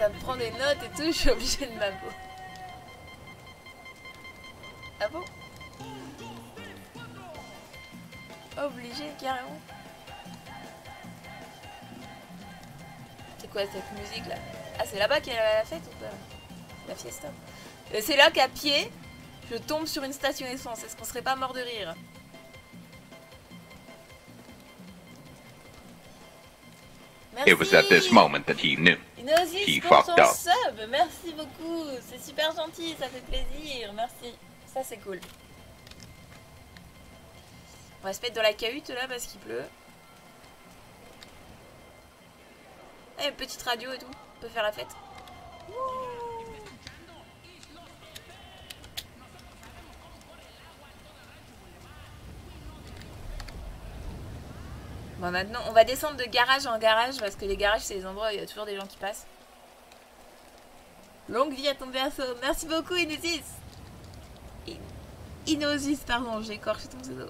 Ça me prend des notes et tout, je suis obligée de m'avouer. Ah bon? Obligée, carrément. C'est quoi cette musique là? Ah, c'est là-bas qu'il y a la fête ou quoi? La fiesta. C'est là qu'à pied, je tombe sur une station essence. Est-ce qu'on serait pas mort de rire? Merci. It was at this moment that he knew. Inosis pour ton sub. Merci beaucoup. C'est super gentil, ça fait plaisir. Merci. Ça c'est cool. On va se mettre dans la cahute là parce qu'il pleut. Eh, petite radio et tout. On peut faire la fête. Bon, maintenant, on va descendre de garage en garage parce que les garages, c'est les endroits où il y a toujours des gens qui passent. Longue vie à ton berceau. Merci beaucoup, Inosis. Inosis, pardon, j'ai écorché ton pseudo.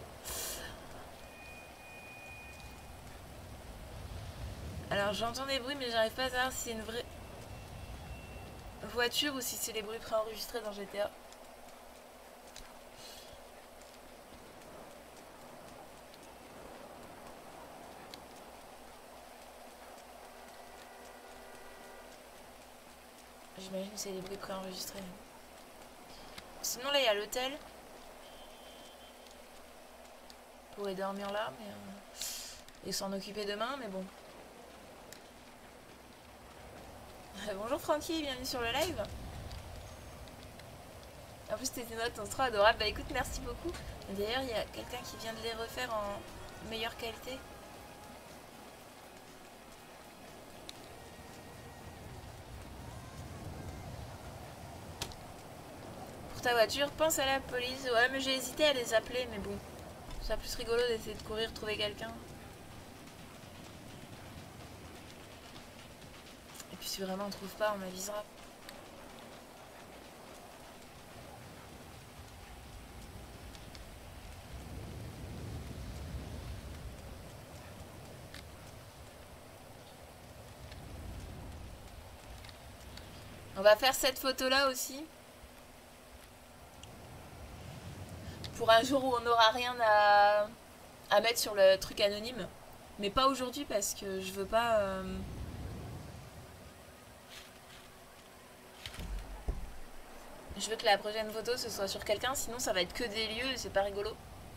Alors, j'entends des bruits, mais j'arrive pas à savoir si c'est une vraie voiture ou si c'est les bruits préenregistrés dans GTA. J'imagine que c'est des bruits préenregistrés. Sinon là il y a l'hôtel. On pourrait dormir là mais et s'en occuper demain, mais bon. Bonjour Francky, bienvenue sur le live. En plus tes notes sont trop adorables. Bah écoute, merci beaucoup. D'ailleurs il y a quelqu'un qui vient de les refaire en meilleure qualité. Ta voiture, pense à la police. Ouais, mais j'ai hésité à les appeler, mais bon, c'est plus rigolo d'essayer de courir trouver quelqu'un. Et puis si vraiment on trouve pas, on avisera. On va faire cette photo là aussi. Pour un jour où on n'aura rien à mettre sur le truc anonyme. Mais pas aujourd'hui parce que je veux pas... Je veux que la prochaine photo ce soit sur quelqu'un, sinon ça va être que des lieux et c'est pas rigolo.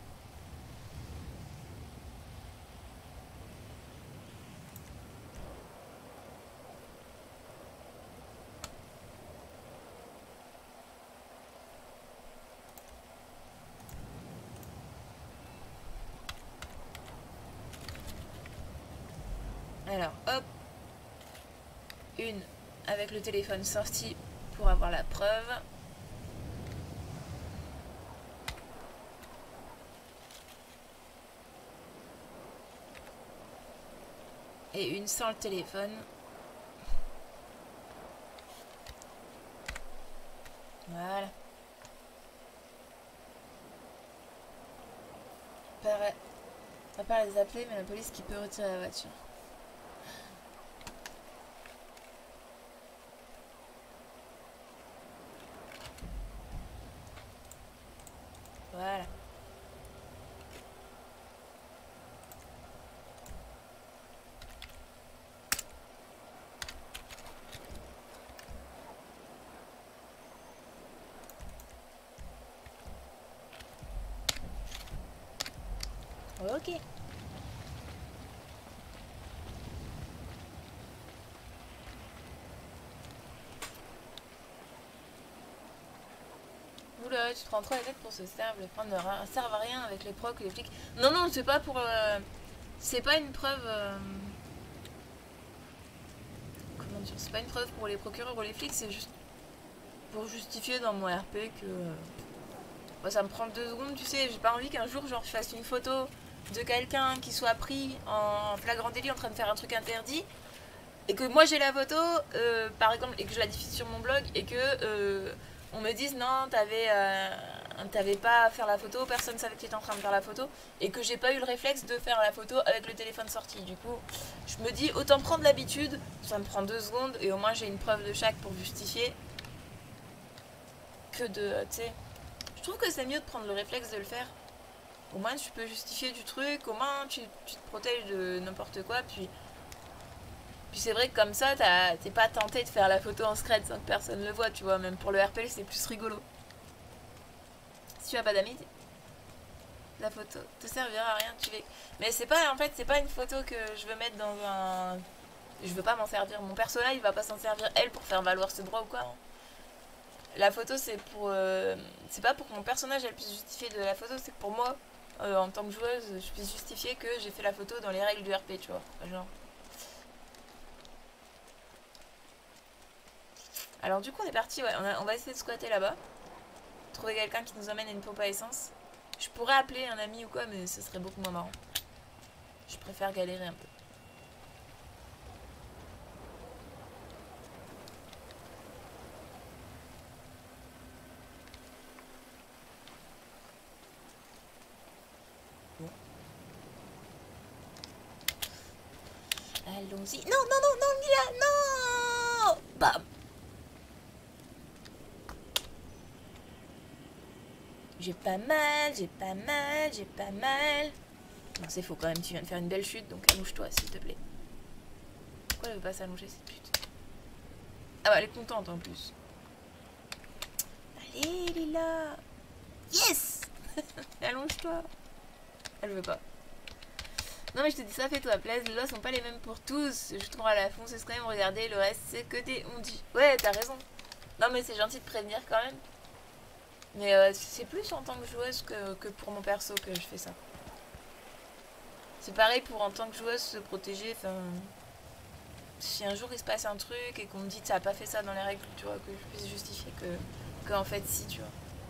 Alors, hop. Une avec le téléphone sorti pour avoir la preuve. Et une sans le téléphone. Voilà. On va pas les appeler, mais la police qui peut retirer la voiture. Voilà. Ok. Oula, tu te prends trop la tête pour ce serve. Les preuves ne servent à rien avec les procs, les flics. Non, non, c'est pas pour... c'est pas une preuve... Comment dire? C'est pas une preuve pour les procureurs ou les flics, c'est juste pour justifier dans mon RP que... Bon, ça me prend 2 secondes, tu sais. J'ai pas envie qu'un jour, genre, je fasse une photo de quelqu'un qui soit pris en flagrant délit en train de faire un truc interdit et que moi j'ai la photo par exemple et que je la diffuse sur mon blog et que on me dise non t'avais t'avais pas à faire la photo, personne savait que tu étais en train de faire la photo, et que j'ai pas eu le réflexe de faire la photo avec le téléphone sorti. Du coup, je me dis autant prendre l'habitude, ça me prend 2 secondes, et au moins j'ai une preuve de chaque pour justifier, que de, tu sais, je trouve que c'est mieux de prendre le réflexe de le faire. Au moins tu peux justifier du truc, au moins tu te protèges de n'importe quoi, puis c'est vrai que comme ça, t'es pas tenté de faire la photo en scred sans que personne le voit, tu vois, même pour le RPL c'est plus rigolo. Si tu as pas d'amis, la photo te servira à rien, tu les... Mais c'est pas, en fait, c'est pas une photo que je veux mettre dans un... Je veux pas m'en servir, mon personnage il va pas s'en servir, elle, pour faire valoir ses droits ou quoi. Hein. La photo c'est pour... c'est pas pour que mon personnage elle puisse justifier de la photo, c'est que pour moi, en tant que joueuse, je puisse justifier que j'ai fait la photo dans les règles du RP, tu vois. Genre... Alors du coup on est parti, ouais, on va essayer de squatter là-bas. Trouver quelqu'un qui nous emmène à une pompe à essence. Je pourrais appeler un ami ou quoi, mais ce serait beaucoup moins marrant. Je préfère galérer un peu. Bon. Allons-y. Non, non, non, non, Mila, non. Bam. J'ai pas mal, j'ai pas mal, j'ai pas mal. Non, c'est faux quand même, tu viens de faire une belle chute, donc allonge-toi s'il te plaît. Pourquoi elle veut pas s'allonger cette pute? Ah bah elle est contente en plus. Allez Lila. Yes. Allonge-toi. Elle veut pas. Non mais je te dis ça, fais-toi plaisir, les lois sont pas les mêmes pour tous. Je trouve à la fond, c'est quand même regarder, le reste c'est que des on dit. Ouais t'as raison. Non mais c'est gentil de prévenir quand même. Mais c'est plus en tant que joueuse que pour mon perso que je fais ça. C'est pareil pour en tant que joueuse se protéger, enfin... Si un jour il se passe un truc et qu'on me dit que ça a pas fait ça dans les règles, tu vois, que je puisse justifier que en fait si, tu vois.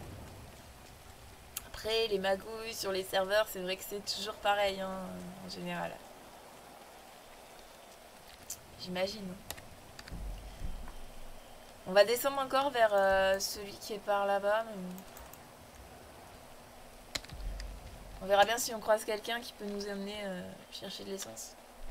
Après, les magouilles sur les serveurs, c'est vrai que c'est toujours pareil, hein, en général. J'imagine. On va descendre encore vers celui qui est par là-bas. Mais... on verra bien si on croise quelqu'un qui peut nous amener chercher de l'essence.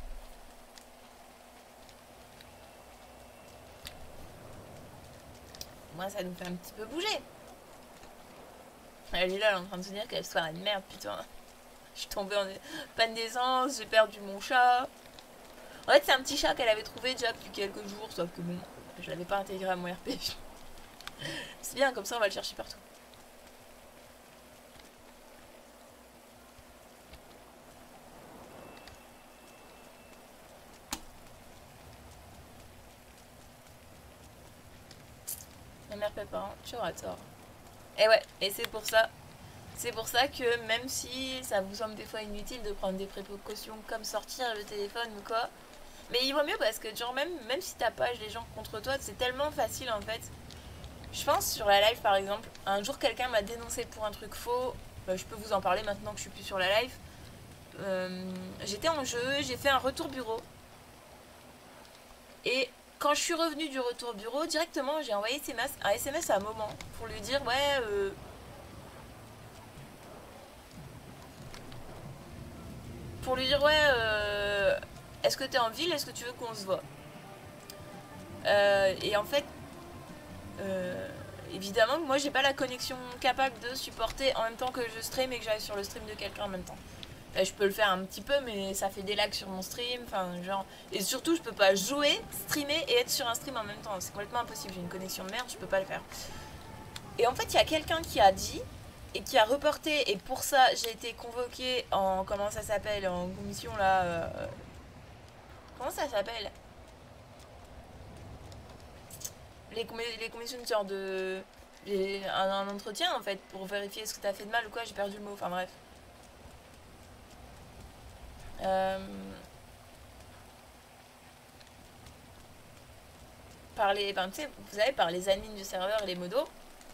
Moi, ça nous fait un petit peu bouger. Elle est là, elle est en train de se dire qu'elle soirée de merde, putain. Je suis tombée en panne d'essence, j'ai perdu mon chat. En fait, c'est un petit chat qu'elle avait trouvé déjà depuis quelques jours, sauf que bon, je l'avais pas intégré à mon RP. C'est bien, comme ça on va le chercher partout. Ma mère Pépin, hein, tu auras tort. Et ouais, et c'est pour ça. C'est pour ça que même si ça vous semble des fois inutile de prendre des précautions comme sortir le téléphone ou quoi, mais il vaut mieux parce que genre même si t'as pas les gens contre toi, c'est tellement facile en fait. Je pense sur la live par exemple, un jour quelqu'un m'a dénoncé pour un truc faux, bah, je peux vous en parler maintenant que je suis plus sur la live. J'étais en jeu, j'ai fait un retour bureau. Et quand je suis revenue du retour bureau, directement j'ai envoyé un SMS à un moment pour lui dire ouais... pour lui dire ouais est-ce que t'es en ville, est-ce que tu veux qu'on se voit et en fait évidemment moi j'ai pas la connexion capable de supporter en même temps que je stream et que j'aille sur le stream de quelqu'un en même temps. Je peux le faire un petit peu mais ça fait des lags sur mon stream, enfin genre, et surtout je peux pas jouer, streamer et être sur un stream en même temps, c'est complètement impossible, j'ai une connexion de merde, je peux pas le faire. Et en fait il y a quelqu'un qui a dit et qui a reporté, et pour ça j'ai été convoquée en, comment ça s'appelle, en commission là, comment ça s'appelle, les commissions de genre de, un entretien en fait pour vérifier ce que t'as fait de mal ou quoi, j'ai perdu le mot, enfin bref. Par les, ben, tu sais, vous savez, par les admins du serveur et les modos,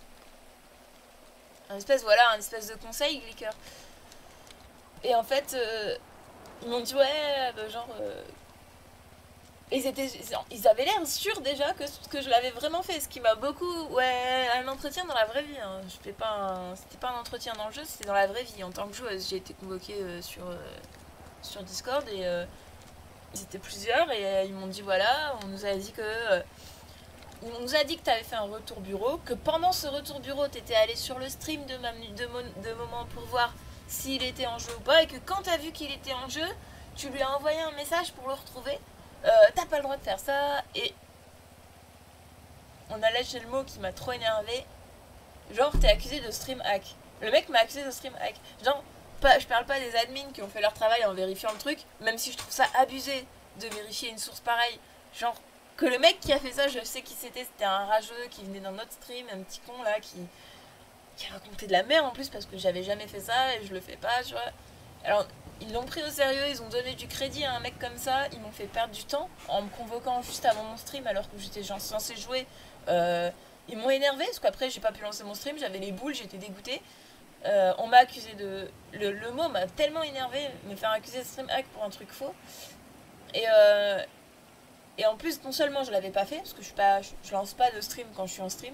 un espèce, voilà, un espèce de conseil Glicker. Et en fait ils m'ont dit ouais genre Ils avaient l'air sûrs déjà que je l'avais vraiment fait, ce qui m'a beaucoup... Ouais, un entretien dans la vraie vie, hein. Je fais pas C'était pas un entretien dans le jeu, c'était dans la vraie vie. En tant que joueuse, j'ai été convoquée sur Discord et ils étaient plusieurs et ils m'ont dit voilà, on nous a dit que... on nous a dit que tu avais fait un retour bureau, que pendant ce retour bureau, tu étais allé sur le stream de Moment pour voir s'il était en jeu ou pas, et que quand tu as vu qu'il était en jeu, tu lui as envoyé un message pour le retrouver. T'as pas le droit de faire ça, et on a lâché le mot qui m'a trop énervé. Genre, t'es accusé de stream hack. Le mec m'a accusé de stream hack. Genre, je parle pas des admins qui ont fait leur travail en vérifiant le truc, même si je trouve ça abusé de vérifier une source pareille. Genre, que le mec qui a fait ça, je sais qui c'était un rageux qui venait dans notre stream, un petit con là qui racontait de la merde en plus parce que j'avais jamais fait ça et je le fais pas, tu vois. Alors, ils l'ont pris au sérieux, ils ont donné du crédit à un mec comme ça, ils m'ont fait perdre du temps en me convoquant juste avant mon stream alors que j'étais genre censée jouer. Ils m'ont énervé parce qu'après j'ai pas pu lancer mon stream, j'avais les boules, j'étais dégoûtée. On m'a accusé de... Le mot m'a tellement énervé, me faire accuser de stream hack pour un truc faux. Et en plus, non seulement je l'avais pas fait, parce que je lance pas de stream quand je suis en stream.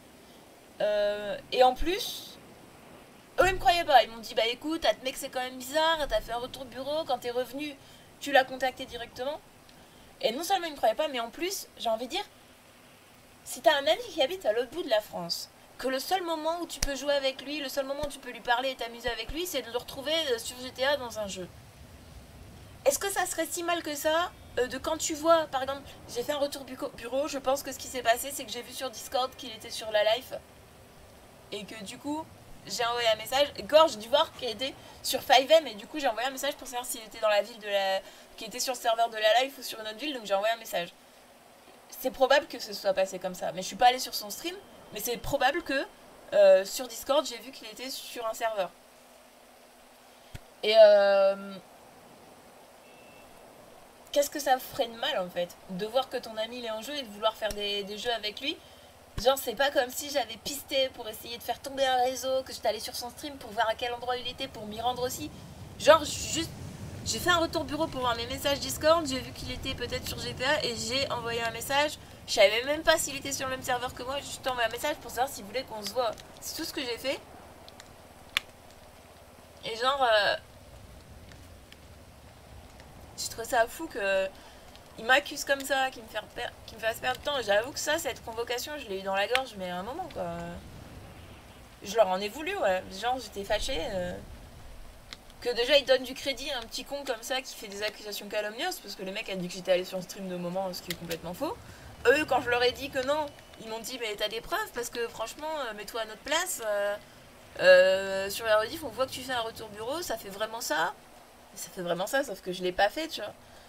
Et en plus, eux ils me croyaient pas. Ils m'ont dit bah écoute, mec c'est quand même bizarre, t'as fait un retour de bureau, quand t'es revenu, tu l'as contacté directement. Et non seulement ils me croyaient pas, mais en plus, j'ai envie de dire, si t'as un ami qui habite à l'autre bout de la France, que le seul moment où tu peux jouer avec lui, le seul moment où tu peux lui parler et t'amuser avec lui, c'est de le retrouver sur GTA dans un jeu. Est-ce que ça serait si mal que ça de quand tu vois, par exemple, j'ai fait un retour bureau, je pense que ce qui s'est passé, c'est que j'ai vu sur Discord qu'il était sur la live. Et que du coup, j'ai envoyé un message. Et Gore, j'ai dû voir qu'il était sur 5M. Et du coup, j'ai envoyé un message pour savoir s'il était dans la ville qu'il était sur le serveur de la live ou sur une autre ville. Donc j'ai envoyé un message. C'est probable que ce soit passé comme ça. Mais je suis pas allée sur son stream. Mais c'est probable que sur Discord, j'ai vu qu'il était sur un serveur. Et qu'est-ce que ça ferait de mal en fait de voir que ton ami il est en jeu et de vouloir faire des jeux avec lui. Genre c'est pas comme si j'avais pisté pour essayer de faire tomber un réseau, que j'étais allée sur son stream pour voir à quel endroit il était, pour m'y rendre aussi. Genre j'ai fait un retour bureau pour voir mes messages Discord, j'ai vu qu'il était peut-être sur GTA et j'ai envoyé un message. Je savais même pas s'il était sur le même serveur que moi, j'ai juste envoyé un message pour savoir s'il voulait qu'on se voit. C'est tout ce que j'ai fait. Et genre je trouve ça fou que il m'accuse comme ça, qu'il me fasse perdre de temps. J'avoue que ça, cette convocation, je l'ai eu dans la gorge, mais à un moment, quoi. Je leur en ai voulu, ouais. Genre, j'étais fâchée. Que déjà, ils donnent du crédit à un petit con comme ça qui fait des accusations calomnieuses, parce que le mec a dit que j'étais allée sur le stream de Moment, ce qui est complètement faux. Eux, quand je leur ai dit que non, ils m'ont dit, mais t'as des preuves, parce que franchement, mets-toi à notre place. Sur la rediff, on voit que tu fais un retour bureau, ça fait vraiment ça. Ça fait vraiment ça, sauf que je l'ai pas fait, tu vois.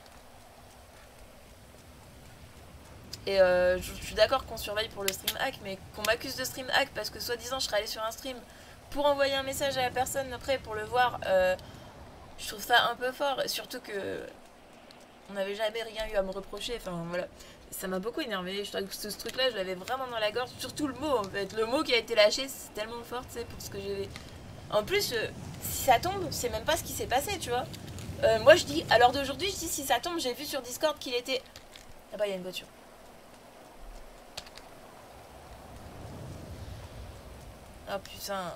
Et je suis d'accord qu'on surveille pour le stream hack, mais qu'on m'accuse de stream hack parce que soi-disant je serais allée sur un stream pour envoyer un message à la personne après pour le voir, je trouve ça un peu fort. Et surtout que on n'avait jamais rien eu à me reprocher, enfin voilà. Ça m'a beaucoup énervé, je trouve que ce truc-là je l'avais vraiment dans la gorge, surtout le mot en fait. Le mot qui a été lâché, c'est tellement fort, tu sais, pour ce que j'ai... En plus, si ça tombe, c'est même pas ce qui s'est passé, tu vois. Moi je dis, à l'heure d'aujourd'hui, je dis si ça tombe, j'ai vu sur Discord qu'il était... Là-bas il y a une voiture. Oh putain.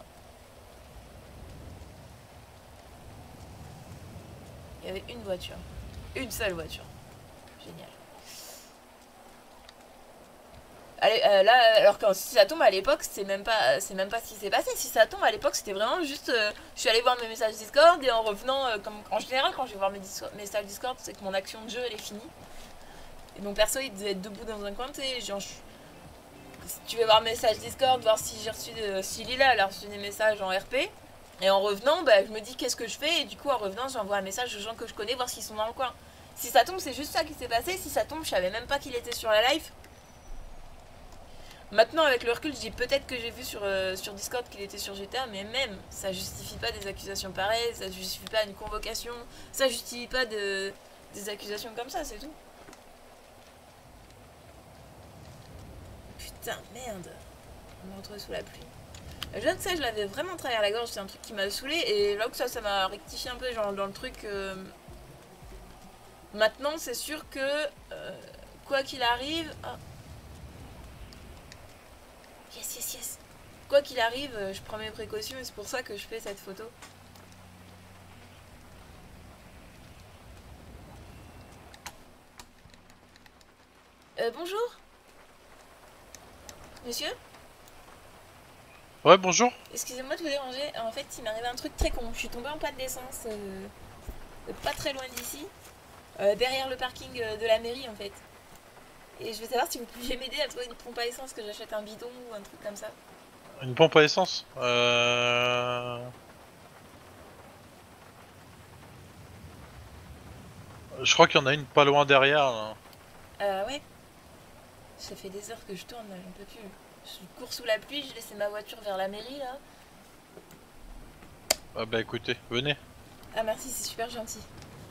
Il y avait une voiture. Une seule voiture. Génial. Allez, là, alors que si ça tombe à l'époque, c'est même pas ce qui s'est passé. Si ça tombe à l'époque, c'était vraiment juste... je suis allée voir mes messages Discord et en revenant, comme en général, quand je vais voir mes messages Discord, c'est que mon action de jeu, elle est finie. Et mon perso, il devait être debout dans un coin, tu sais, genre... Si tu veux voir mes messages Discord, voir si j'ai reçu si Lila elle a reçu des messages en RP. Et en revenant, bah, je me dis qu'est-ce que je fais. Et du coup, en revenant, j'envoie un message aux gens que je connais, voir s'ils sont dans le coin. Si ça tombe, c'est juste ça qui s'est passé. Si ça tombe, je savais même pas qu'il était sur la live. Maintenant, avec le recul, je dis peut-être que j'ai vu sur Discord qu'il était sur GTA, mais même, ça justifie pas des accusations pareilles, ça justifie pas une convocation, ça justifie pas des accusations comme ça, c'est tout. Putain, merde. On me retrouve sous la pluie. Je sais que ça, je l'avais vraiment travers la gorge, c'est un truc qui m'a saoulé. Et là que ça m'a rectifié un peu, genre dans le truc... Maintenant, c'est sûr que quoi qu'il arrive... Ah. Yes, yes, yes. Quoi qu'il arrive, je prends mes précautions et c'est pour ça que je fais cette photo. Bonjour. Monsieur? Ouais, bonjour. Excusez-moi de vous déranger. En fait, il m'est arrivé un truc très con. Je suis tombée en panne d'essence pas très loin d'ici. Derrière le parking de la mairie, en fait. Et je veux savoir si vous pouviez m'aider à trouver une pompe à essence, que j'achète un bidon ou un truc comme ça. Une pompe à essence. Je crois qu'il y en a une pas loin derrière. Là. Ouais. Ça fait des heures que je tourne, là, j'en peux plus. Je cours sous la pluie, j'ai laissé ma voiture vers la mairie, là. Ah bah écoutez, venez. Ah merci, c'est super gentil.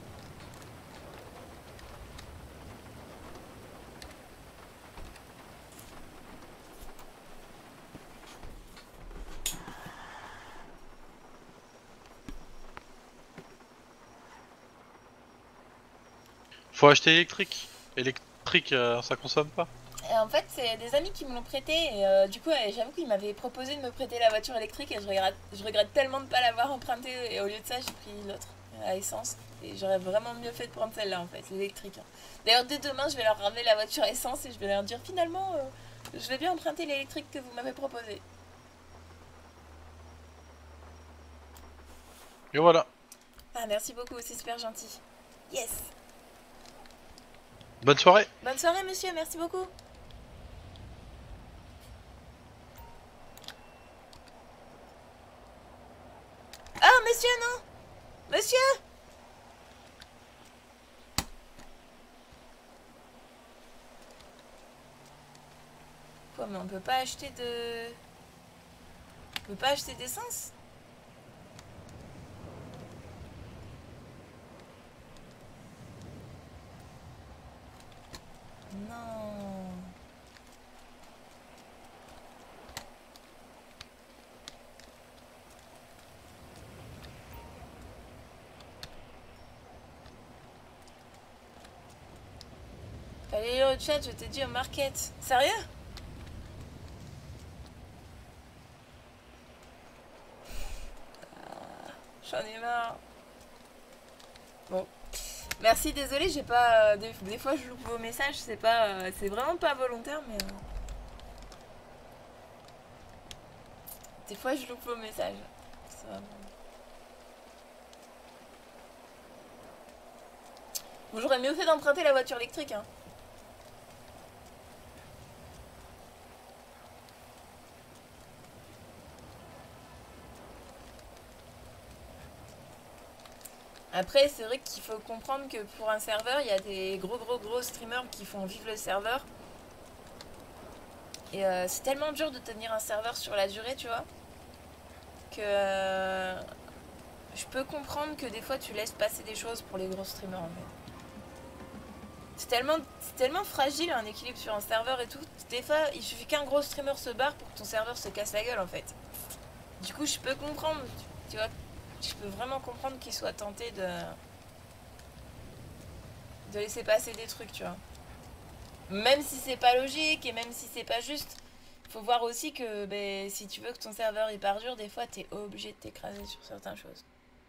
Faut acheter électrique. Électrique, ça consomme pas. Et en fait, c'est des amis qui me l'ont prêté et du coup, j'avoue qu'ils m'avaient proposé de me prêter la voiture électrique et je regrette tellement de ne pas l'avoir empruntée et au lieu de ça, j'ai pris l'autre, à essence. Et j'aurais vraiment mieux fait de prendre celle-là en fait, l'électrique. Hein. D'ailleurs, dès demain, je vais leur ramener la voiture essence et je vais leur dire finalement, je vais bien emprunter l'électrique que vous m'avez proposé. Et voilà. Ah, merci beaucoup, c'est super gentil. Yes! Bonne soirée. Bonne soirée, monsieur, merci beaucoup. Ah, monsieur, non! Monsieur! Quoi, mais on peut pas acheter de... On peut pas acheter d'essence? Non. Fallait lire le chat, je t'ai dit au market. Sérieux? J'en ai marre. Bon. Merci, désolé, j'ai pas. Des fois, je loupe vos messages, c'est pas. C'est vraiment pas volontaire, mais. Des fois, je loupe vos messages. Ça... Bon, j'aurais mieux fait d'emprunter la voiture électrique, hein. Après, c'est vrai qu'il faut comprendre que pour un serveur, il y a des gros streamers qui font vivre le serveur. Et c'est tellement dur de tenir un serveur sur la durée, tu vois, que je peux comprendre que des fois tu laisses passer des choses pour les gros streamers en fait. C'est tellement fragile un équilibre sur un serveur et tout. Des fois, il suffit qu'un gros streamer se barre pour que ton serveur se casse la gueule en fait. Du coup, je peux comprendre, tu vois, je peux vraiment comprendre qu'il soit tenté de laisser passer des trucs, tu vois. Même si c'est pas logique et même si c'est pas juste, faut voir aussi que ben, si tu veux que ton serveur il perdure, des fois t'es obligé de t'écraser sur certaines choses.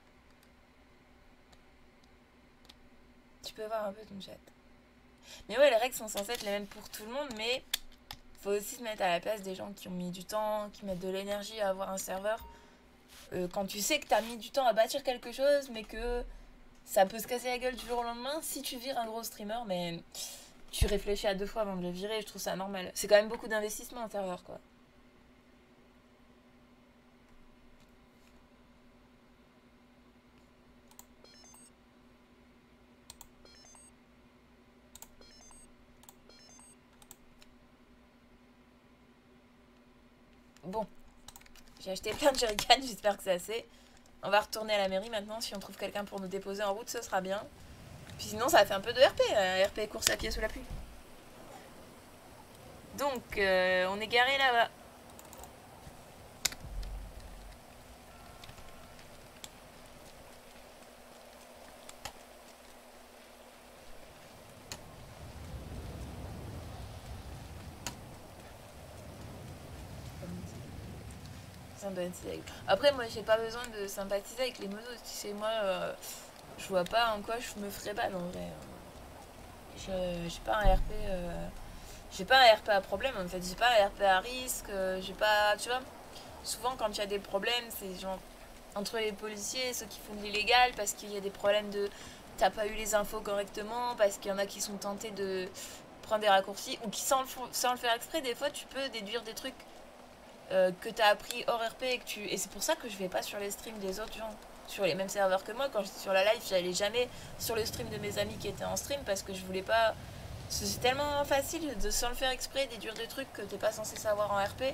Tu peux voir un peu ton chat. Mais ouais, les règles sont censées être les mêmes pour tout le monde, mais faut aussi se mettre à la place des gens qui ont mis du temps, qui mettent de l'énergie à avoir un serveur. Quand tu sais que t'as mis du temps à bâtir quelque chose, mais que ça peut se casser la gueule du jour au lendemain, si tu vires un gros streamer, mais tu réfléchis à deux fois avant de le virer, je trouve ça normal. C'est quand même beaucoup d'investissement en serveur, quoi. Bon, j'ai acheté plein de jerrycans, j'espère que c'est assez. On va retourner à la mairie maintenant, si on trouve quelqu'un pour nous déposer en route, ce sera bien. Puis sinon, ça fait un peu de RP, RP course à pied sous la pluie. Donc, on est garé là-bas. Sympathiser avec... Après, moi, j'ai pas besoin de sympathiser avec les modos. Tu sais, moi, je vois pas en quoi je me ferais mal, en vrai. J'ai pas un RP... J'ai pas un RP à problème, en fait. J'ai pas un RP à risque. J'ai pas... Tu vois, souvent, quand il y a des problèmes, c'est genre... Entre les policiers et ceux qui font de l'illégal, parce qu'il y a des problèmes de... T'as pas eu les infos correctement, parce qu'il y en a qui sont tentés de prendre des raccourcis, ou qui, sans le faire exprès, des fois, tu peux déduire des trucs que t'as appris hors RP et c'est pour ça que je vais pas sur les streams des autres gens sur les mêmes serveurs que moi. Quand j'étais sur la live, j'allais jamais sur le stream de mes amis qui étaient en stream parce que je voulais pas. C'est tellement facile de sans le faire exprès déduire des trucs que t'es pas censé savoir en RP.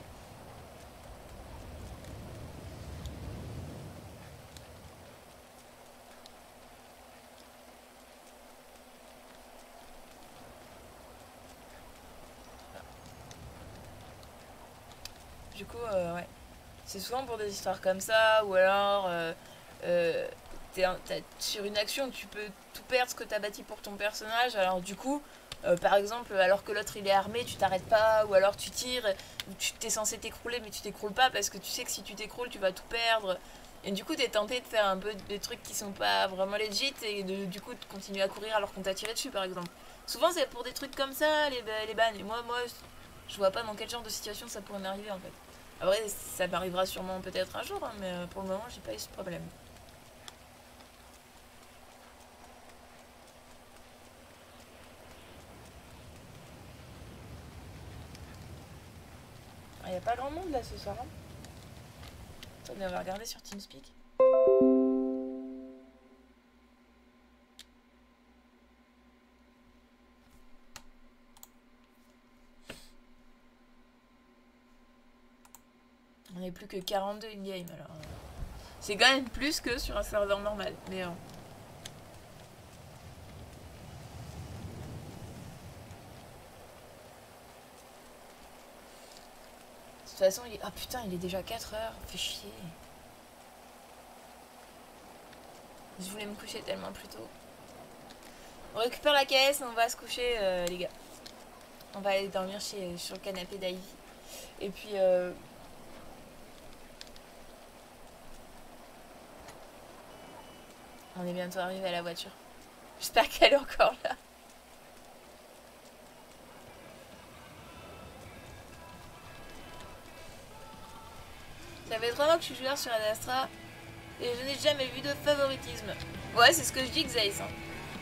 Du coup, ouais. C'est souvent pour des histoires comme ça, ou alors euh, sur une action, tu peux tout perdre ce que t'as bâti pour ton personnage. Alors du coup, par exemple, alors que l'autre il est armé, tu t'arrêtes pas, ou alors tu tires, ou tu t'es censé t'écrouler, mais tu t'écroules pas parce que tu sais que si tu t'écroules, tu vas tout perdre. Et du coup, t'es tenté de faire un peu des trucs qui sont pas vraiment legit et du coup de continuer à courir alors qu'on t'a tiré dessus, par exemple. Souvent, c'est pour des trucs comme ça, les bannes. Et moi, je vois pas dans quel genre de situation ça pourrait m'arriver en fait. Après, ça m'arrivera sûrement peut-être un jour, hein, mais pour le moment, j'ai pas eu ce problème. Il n'y a pas grand monde là ce soir. Hein. Attendez, on va regarder sur TeamSpeak. On n'est plus que 42 in-game alors. C'est quand même plus que sur un serveur normal. Mais de toute façon, il est... Ah putain, il est déjà 4h. Fait chier. Je voulais me coucher tellement plus tôt. On récupère la caisse, on va se coucher, les gars. On va aller dormir sur le canapé d'Ivy. Et puis... on est bientôt arrivé à la voiture. J'espère qu'elle est encore là. Ça fait 3 mois que je suis joueur sur Ad Astra et je n'ai jamais vu de favoritisme. Ouais, c'est ce que je dis, Xaïs. Hein.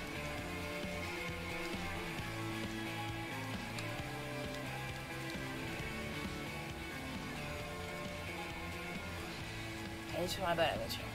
Elle est sur là-bas, la voiture.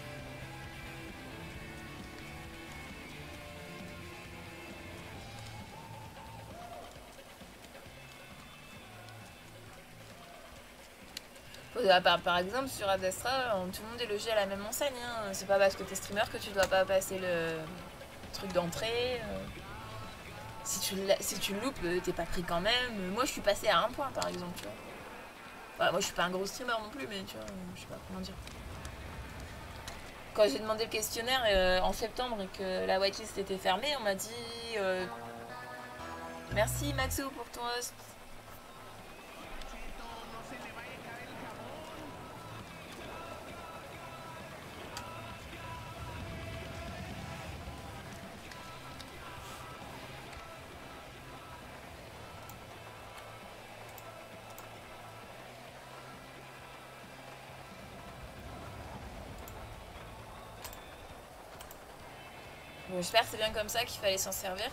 Par exemple, sur Ad Astra, tout le monde est logé à la même enseigne. Hein. C'est pas parce que t'es streamer que tu dois pas passer le truc d'entrée. Si tu le loupes, t'es pas pris quand même. Moi, je suis passé à 1 point, par exemple, tu vois. Voilà, moi, je suis pas un gros streamer non plus, mais tu vois, je sais pas comment dire. Quand j'ai demandé le questionnaire en septembre et que la whitelist était fermée, on m'a dit merci Maxou pour ton host. Bon, j'espère que c'est bien comme ça qu'il fallait s'en servir.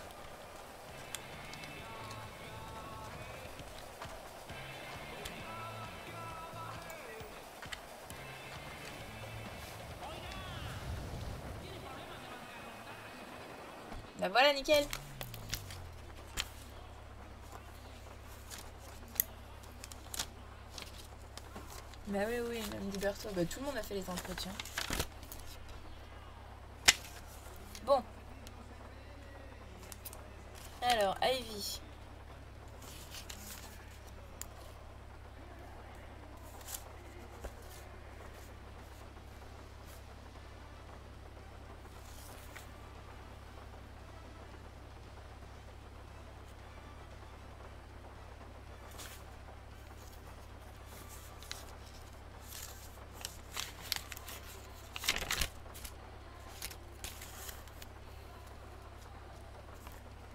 Bah voilà, nickel. Bah oui, oui, même Liberto. Bah tout le monde a fait les entretiens. Bon. Alors, Ivy.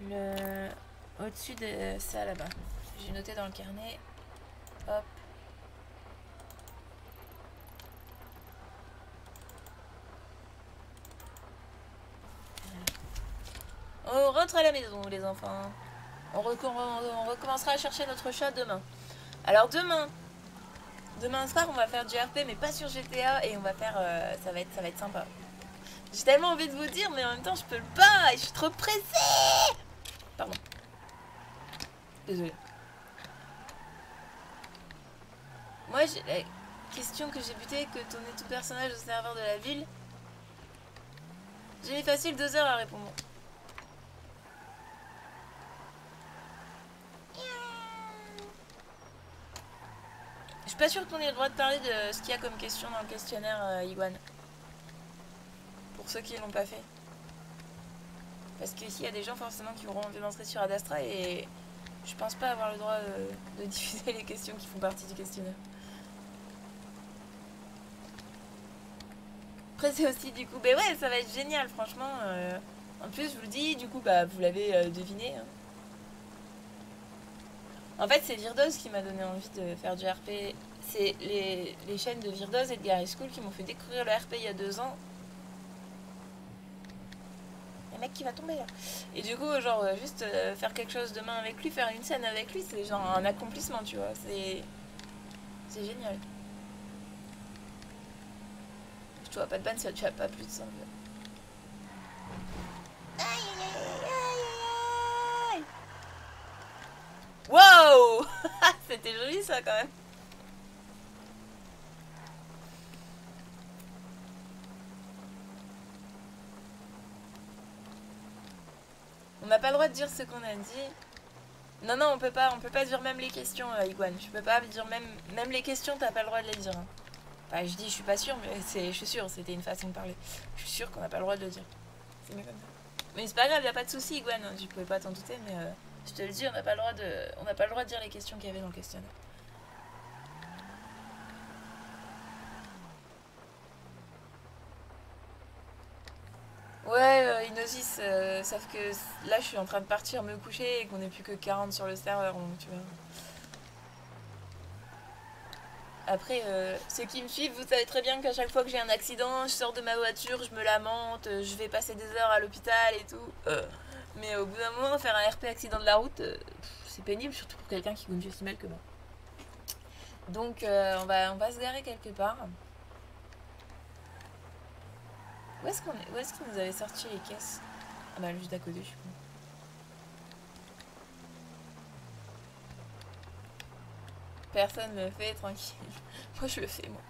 Au-dessus de ça là-bas. J'ai noté dans le carnet. Hop. On rentre à la maison, les enfants. On recommencera à chercher notre chat demain. Alors demain soir, on va faire du RP, mais pas sur GTA, et on va faire... ça va être sympa. J'ai tellement envie de vous dire, mais en même temps, je peux pas, et je suis trop pressée. Pardon. Désolée. Moi, j'ai la question que j'ai butée, que ton tout personnage au serveur de la ville. J'ai mis facile 2 heures à répondre. Je suis pas sûre qu'on ait le droit de parler de ce qu'il y a comme question dans le questionnaire, Iguane. Pour ceux qui l'ont pas fait. Parce que s'il y a des gens forcément qui auront envie d'entrer sur Adastra et je pense pas avoir le droit de diffuser les questions qui font partie du questionnaire. Après c'est aussi du coup, bah ouais ça va être génial franchement. En plus je vous le dis, du coup bah vous l'avez deviné. Hein. En fait c'est Virdos qui m'a donné envie de faire du RP. C'est les chaînes de Virdos et de Gary School qui m'ont fait découvrir le RP il y a 2 ans. Mec qui va tomber là. Et du coup genre juste faire quelque chose demain avec lui, faire une scène avec lui, c'est genre un accomplissement, tu vois, c'est génial. Je vois pas de ban si tu as pas plus de 100 vues. Wow. C'était joli ça quand même. On n'a pas le droit de dire ce qu'on a dit. Non, on peut pas dire même les questions, Iguane. Je peux pas dire même les questions, t'as pas le droit de les dire. Hein. Enfin, je dis, je suis pas sûre, mais je suis sûre, c'était une façon de parler. Je suis sûre qu'on n'a pas le droit de le dire. C'est mieux comme ça. Mais c'est pas grave, y a pas de souci, Iguane. Tu pouvais pas t'en douter, mais je te le dis, on n'a pas le droit de dire les questions qu'il y avait dans le questionnaire. Ouais, Inosis, sauf que là je suis en train de partir me coucher et qu'on n'est plus que 40 sur le serveur, donc tu vois. Après, ceux qui me suivent, vous savez très bien qu'à chaque fois que j'ai un accident, je sors de ma voiture, je me lamente, je vais passer des heures à l'hôpital et tout. Mais au bout d'un moment, faire un RP accident de la route, c'est pénible, surtout pour quelqu'un qui conduit aussi mal que moi. Donc on va se garer quelque part. Où est-ce qu'il nous avait sorti les caisses? Ah bah juste à côté, je suis con. Personne me le fait, tranquille. Moi je le fais, moi.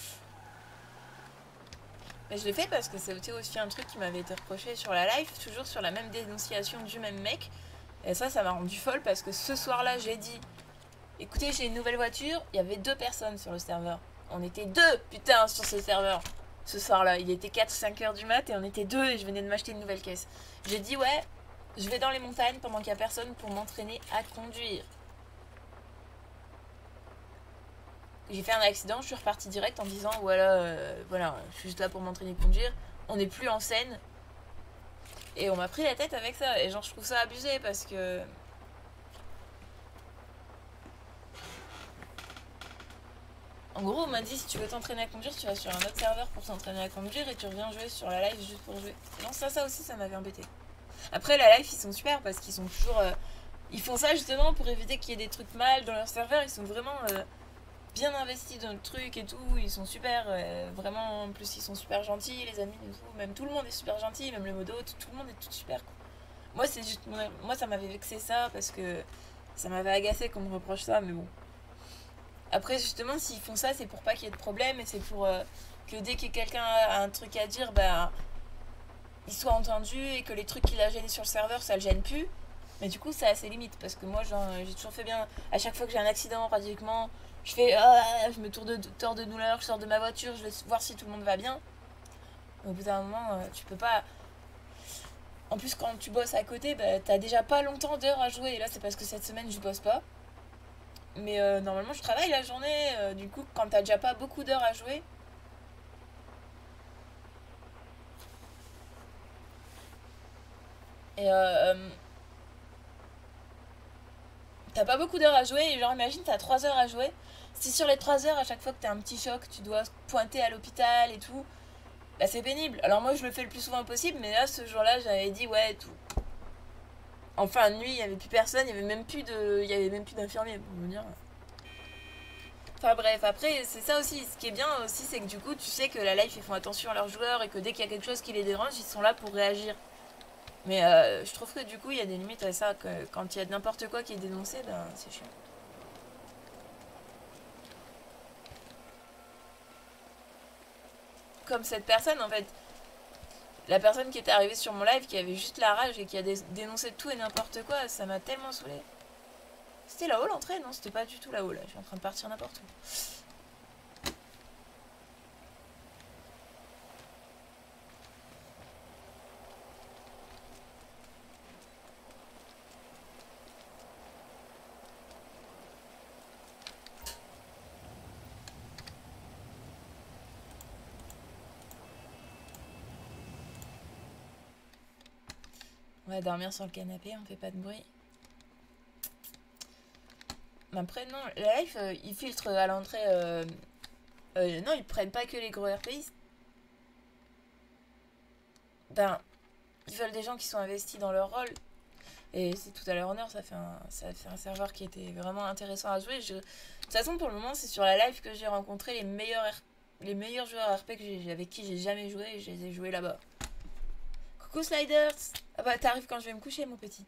Mais je le fais parce que c'était aussi un truc qui m'avait été reproché sur la live, toujours sur la même dénonciation du même mec. Et ça m'a rendu folle parce que ce soir-là, j'ai dit écoutez, j'ai une nouvelle voiture, il y avait 2 personnes sur le serveur. On était 2, putain, sur ce serveur. Ce soir-là, il était 4-5 heures du mat et on était 2 et je venais de m'acheter une nouvelle caisse. J'ai dit ouais, je vais dans les montagnes pendant qu'il n'y a personne pour m'entraîner à conduire. J'ai fait un accident, je suis repartie direct en disant voilà, je suis juste là pour m'entraîner à conduire. On n'est plus en scène. Et on m'a pris la tête avec ça. Et genre je trouve ça abusé parce que... En gros, on m'a dit si tu veux t'entraîner à conduire, tu vas sur un autre serveur pour t'entraîner à conduire et tu reviens jouer sur la live juste pour jouer. Non, ça aussi, ça m'avait embêté. Après, la live, ils sont super parce qu'ils sont toujours... ils font ça justement pour éviter qu'il y ait des trucs mal dans leur serveur. Ils sont vraiment bien investis dans le truc et tout. Ils sont super... vraiment, en plus, ils sont super gentils, les amis et tout. Même tout le monde est super gentil, même le modo, tout le monde est tout super. Quoi. Moi, c'est juste... Moi, ça m'avait vexé ça parce que ça m'avait agacé qu'on me reproche ça, mais bon. Après, justement, s'ils font ça, c'est pour pas qu'il y ait de problème et c'est pour que dès que quelqu'un a un truc à dire, bah, il soit entendu et que les trucs qu'il a gênés sur le serveur, ça le gêne plus. Mais du coup, ça a ses limites parce que moi, j'ai toujours fait bien. À chaque fois que j'ai un accident, pratiquement, je fais je me tords de douleur, je sors de ma voiture, je vais voir si tout le monde va bien. Au bout d'un moment, tu peux pas. En plus, quand tu bosses à côté, bah, t'as déjà pas longtemps d'heures à jouer. Et là, c'est parce que cette semaine, je bosse pas. Mais normalement, je travaille la journée. Du coup, quand t'as déjà pas beaucoup d'heures à jouer. Et t'as pas beaucoup d'heures à jouer, et genre imagine t'as 3 heures à jouer. Si sur les 3 heures, à chaque fois que t'as un petit choc, tu dois pointer à l'hôpital et tout, bah c'est pénible. Alors moi je le fais le plus souvent possible, mais là ce jour-là j'avais dit ouais tout. En fin de nuit, il y avait plus personne, il y avait même plus d'infirmiers pour me dire. Enfin bref, après c'est ça aussi, ce qui est bien aussi c'est que du coup tu sais que la life ils font attention à leurs joueurs et que dès qu'il y a quelque chose qui les dérange, ils sont là pour réagir. Mais je trouve que du coup il y a des limites à ça, que quand il y a n'importe quoi qui est dénoncé, ben c'est chiant. Comme cette personne en fait, la personne qui était arrivée sur mon live qui avait juste la rage et qui a dénoncé tout et n'importe quoi, ça m'a tellement saoulé. C'était là-haut l'entrée? Non, c'était pas du tout là-haut là, je suis en train de partir n'importe où. On va dormir sur le canapé, on fait pas de bruit. Mais après, non, la life, ils filtrent à l'entrée. Non, ils prennent pas que les gros RPI. Ben, ils veulent des gens qui sont investis dans leur rôle. Et c'est tout à leur honneur, ça fait un serveur qui était vraiment intéressant à jouer. De toute façon, pour le moment, c'est sur la live que j'ai rencontré les meilleurs joueurs RP avec qui j'ai jamais joué et je les ai joués là-bas. Coucou Sliders! Ah bah t'arrives quand je vais me coucher mon petit.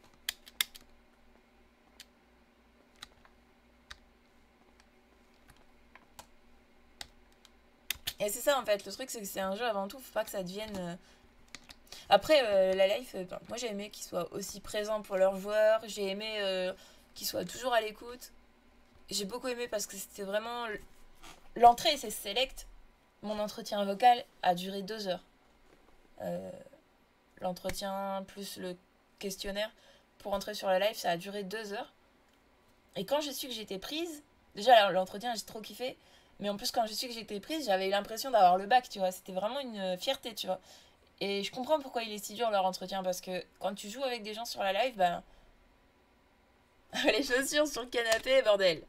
Et c'est ça en fait, le truc c'est que c'est un jeu avant tout, faut pas que ça devienne... Après la life, ben, moi j'ai aimé qu'ils soient aussi présents pour leurs joueurs, j'ai aimé qu'ils soient toujours à l'écoute. J'ai beaucoup aimé parce que c'était vraiment... L'entrée c'est select, mon entretien vocal a duré 2 heures. L'entretien plus le questionnaire pour entrer sur la live, ça a duré 2 heures. Et quand j'ai su que j'étais prise, déjà l'entretien j'ai trop kiffé, mais en plus quand j'ai su que j'étais prise, j'avais l'impression d'avoir le bac, tu vois, c'était vraiment une fierté, tu vois. Et je comprends pourquoi il est si dur leur entretien, parce que quand tu joues avec des gens sur la live, ben... les chaussures sur le canapé, bordel.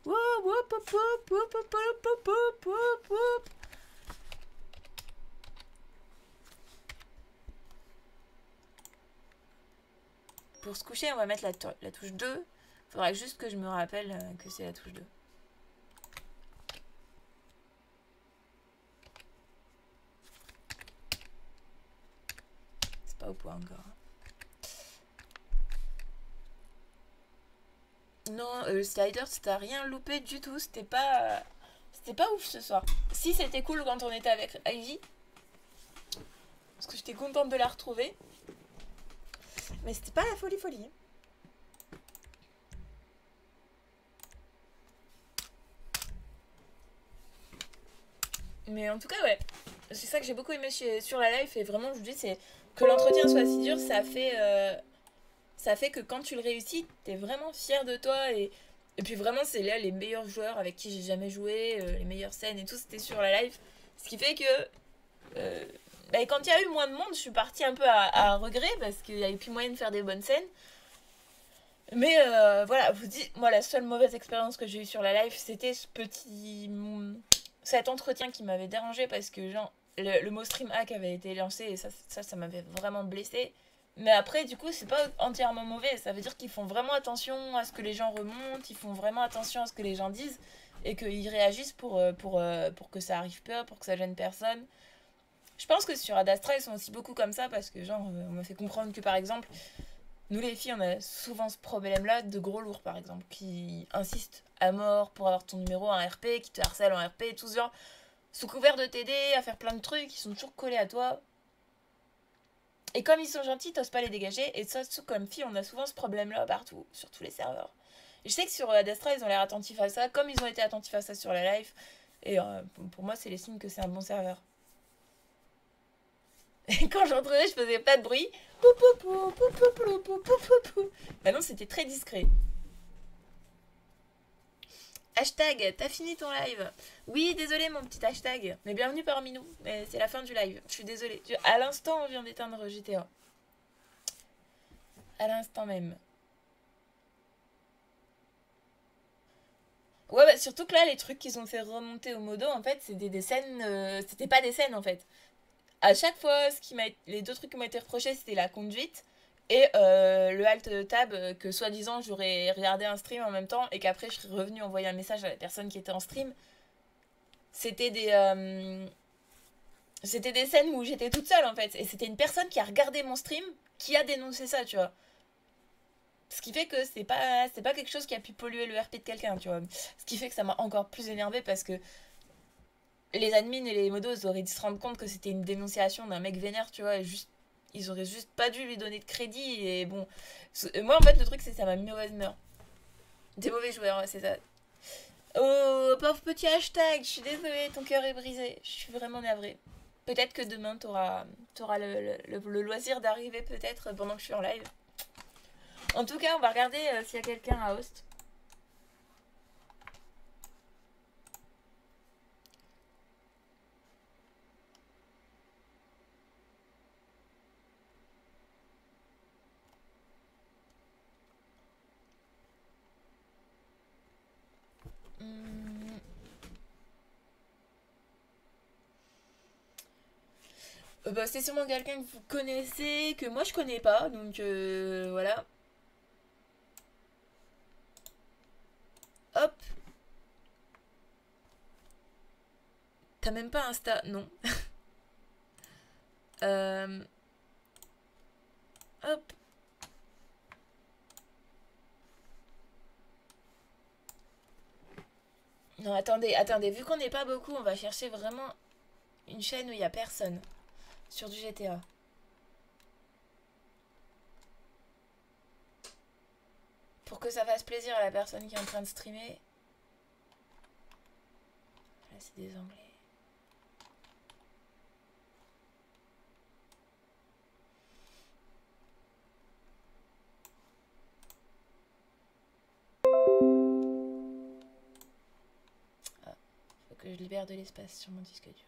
Pour se coucher, on va mettre la touche 2. Faudra juste que je me rappelle que c'est la touche 2. C'est pas au point encore. Non, Sliders, t'as rien loupé du tout. C'était pas ouf ce soir. Si, c'était cool quand on était avec Ivy. Parce que j'étais contente de la retrouver. Mais c'était pas la folie. Mais en tout cas, ouais. C'est ça que j'ai beaucoup aimé sur la live. Et vraiment, je vous dis, c'est que l'entretien soit si dur, ça fait que quand tu le réussis, t'es vraiment fier de toi. Et puis vraiment, c'est là les meilleurs joueurs avec qui j'ai jamais joué, les meilleures scènes et tout, c'était sur la live. Ce qui fait que quand il y a eu moins de monde, je suis partie un peu à regret parce qu'il n'y avait plus moyen de faire des bonnes scènes. Mais voilà, je vous dis, moi la seule mauvaise expérience que j'ai eue sur la live, c'était cet entretien qui m'avait dérangé parce que genre le mot stream hack avait été lancé et ça m'avait vraiment blessé. Mais après, du coup, c'est pas entièrement mauvais. Ça veut dire qu'ils font vraiment attention à ce que les gens remontent, ils font vraiment attention à ce que les gens disent et qu'ils réagissent pour que ça arrive pas, pour que ça gêne personne. Je pense que sur Ad Astra, ils sont aussi beaucoup comme ça parce que, genre, on m'a fait comprendre que par exemple, nous les filles, on a souvent ce problème-là de gros lourds par exemple, qui insistent à mort pour avoir ton numéro en RP, qui te harcèlent en RP, tout ce genre, sous couvert de t'aider à faire plein de trucs, ils sont toujours collés à toi. Et comme ils sont gentils, t'oses pas les dégager. Et ça, comme fille, on a souvent ce problème-là partout, sur tous les serveurs. Et je sais que sur Ad Astra, ils ont l'air attentifs à ça, comme ils ont été attentifs à ça sur la live. Et pour moi, c'est les signes que c'est un bon serveur. Et quand j'entrais, je faisais pas de bruit. Bah non, c'était très discret. Hashtag, t'as fini ton live? Oui, désolé mon petit hashtag. Mais bienvenue parmi nous. Mais c'est la fin du live. Je suis désolée. À l'instant, on vient d'éteindre GTA. À l'instant même. Ouais, bah, surtout que là, les trucs qu'ils ont fait remonter au modo, en fait, c'était des scènes. C'était pas des scènes, en fait. À chaque fois, les deux trucs qui m'ont été reprochés, c'était la conduite et le alt tab que soi-disant j'aurais regardé un stream en même temps et qu'après je serais revenu envoyer un message à la personne qui était en stream. C'était des scènes où j'étais toute seule en fait. Et c'était une personne qui a regardé mon stream qui a dénoncé ça, tu vois. Ce qui fait que c'est pas quelque chose qui a pu polluer le RP de quelqu'un, tu vois. Ce qui fait que ça m'a encore plus énervé parce que les admins et les modos auraient dû se rendre compte que c'était une dénonciation d'un mec vénère, tu vois, et juste, ils auraient juste pas dû lui donner de crédit, et bon. Moi, en fait, le truc, c'est que ça m'a mis mauvaise humeur. Des mauvais joueurs, ouais, c'est ça. Oh, pauvre petit hashtag, je suis désolée, ton cœur est brisé. Je suis vraiment navrée. Peut-être que demain, t'auras le loisir d'arriver, peut-être, pendant que je suis en live. En tout cas, on va regarder s'il y a quelqu'un à host. Bah, c'est sûrement quelqu'un que vous connaissez, que moi je connais pas, donc voilà. Hop. T'as même pas Insta? Non. Hop. Non, attendez, vu qu'on n'est pas beaucoup, on va chercher vraiment une chaîne où il y a personne sur du GTA. Pour que ça fasse plaisir à la personne qui est en train de streamer. Là, c'est des anglais. Ah, faut que je libère de l'espace sur mon disque dur.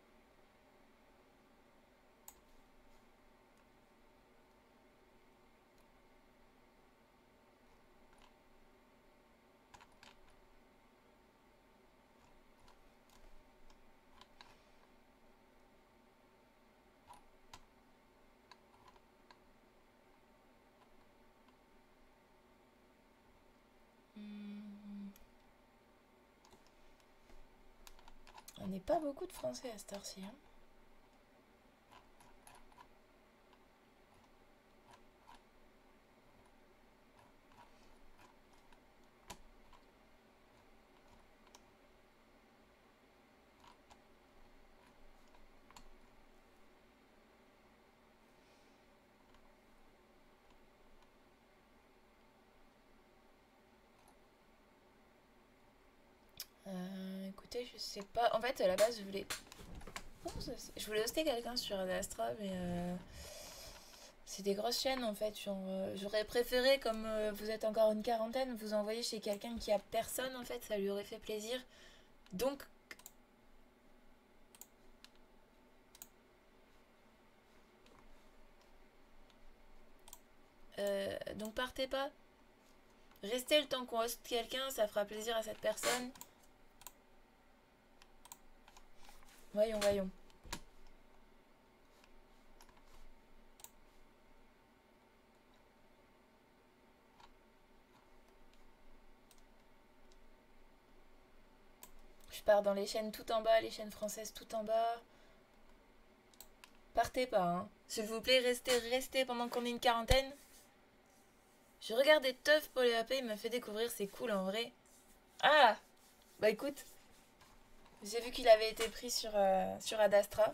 On n'est pas beaucoup de français à cette heure-ci. Hein. Écoutez, je sais pas. En fait, à la base, je voulais hoster quelqu'un sur Adastra, mais c'est des grosses chaînes en fait. J'aurais préféré, comme vous êtes encore une quarantaine, vous envoyer chez quelqu'un qui a personne en fait. Ça lui aurait fait plaisir. Donc, donc partez pas. Restez le temps qu'on hoste quelqu'un, ça fera plaisir à cette personne. Voyons, voyons. Je pars dans les chaînes tout en bas, les chaînes françaises tout en bas. Partez pas, hein. S'il vous plaît, restez pendant qu'on est une quarantaine. Je regardais Teuf pour les AP, il m'a fait découvrir, c'est cool en vrai. Ah. Bah écoute, j'ai vu qu'il avait été pris sur Adastra.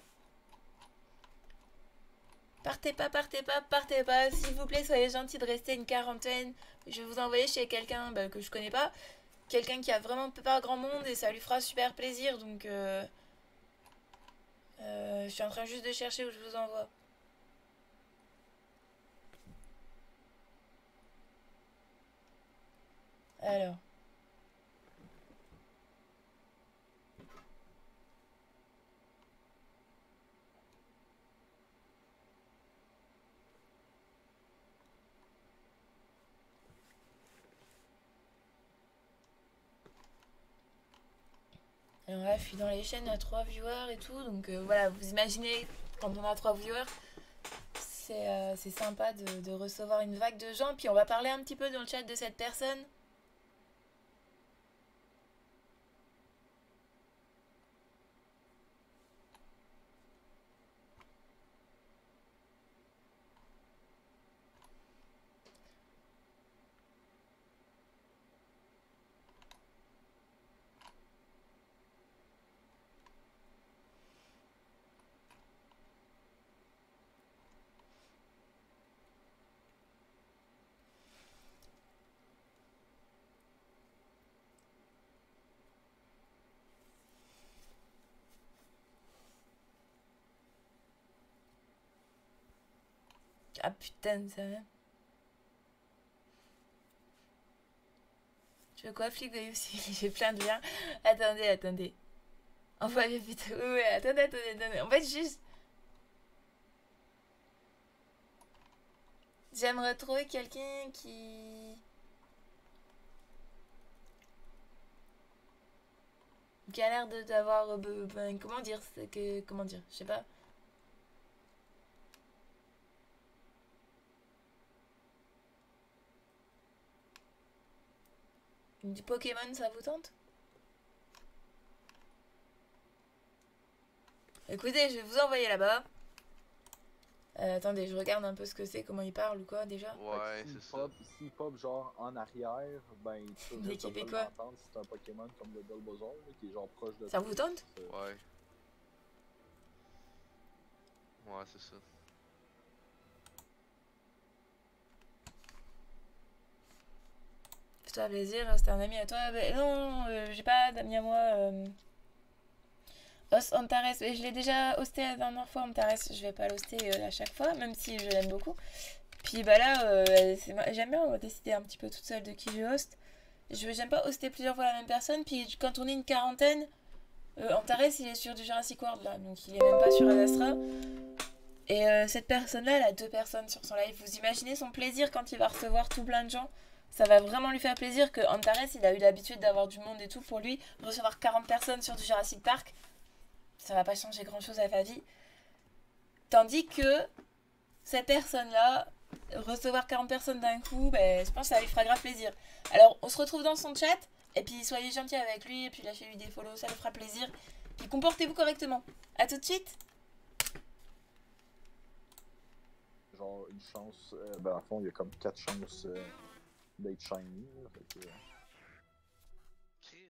Partez pas, partez pas, partez pas. S'il vous plaît, soyez gentils de rester une quarantaine. Je vais vous envoyer chez quelqu'un que je connais pas. Quelqu'un qui a vraiment pas grand monde et ça lui fera super plaisir. Donc, je suis en train juste de chercher où je vous envoie. Alors. ouais, je suis dans les chaînes à 3 viewers et tout, donc voilà, vous imaginez, quand on a 3 viewers, c'est sympa de recevoir une vague de gens, puis on va parler un petit peu dans le chat de cette personne. Ah putain, ça va. Tu veux quoi, flic de aussi? J'ai plein de liens. Attendez. Envoyez vite. Ouais, attendez. En fait, juste. J'aimerais trouver quelqu'un qui a l'air d'avoir. Ben, comment dire? Comment dire? Je sais pas. Du Pokémon, ça vous tente? Écoutez, je vais vous envoyer là-bas. Attendez, je regarde un peu ce que c'est, comment il parle ou quoi déjà. Ouais, Fait que c'est ça. s'il pop genre en arrière, ben tu Des risques de Québécois. l'entendre si c'est un Pokémon comme le Bulbasaur, là, qui est genre proche de Ça toi. vous tente? Ouais. Ouais, c'est ça. Fais-toi plaisir, c'est un ami à toi. Ben, non, j'ai pas d'amis à moi. Os Antares, mais je l'ai déjà hosté la dernière fois, Antares. Je vais pas l'hoster à chaque fois, même si je l'aime beaucoup. Puis bah là, j'aime bien décider un petit peu toute seule de qui je hoste. J'aime pas hoster plusieurs fois la même personne. Puis quand on est une quarantaine, Antares il est sur du Jurassic World là, donc il est même pas sur Adastra. Et cette personne-là, elle a 2 personnes sur son live. Vous imaginez son plaisir quand il va recevoir tout plein de gens? Ça va vraiment lui faire plaisir que Antares, il a eu l'habitude d'avoir du monde et tout. Pour lui, recevoir 40 personnes sur du Jurassic Park, ça va pas changer grand-chose à sa vie. Tandis que cette personne-là, recevoir 40 personnes d'un coup, ben, je pense que ça lui fera grave plaisir. Alors, on se retrouve dans son chat, et puis soyez gentils avec lui, et puis lâchez-lui des follow, ça lui fera plaisir. Puis comportez-vous correctement. A tout de suite. Genre une chance, ben à fond il y a comme 4 chances d'être shiny, là, fait que,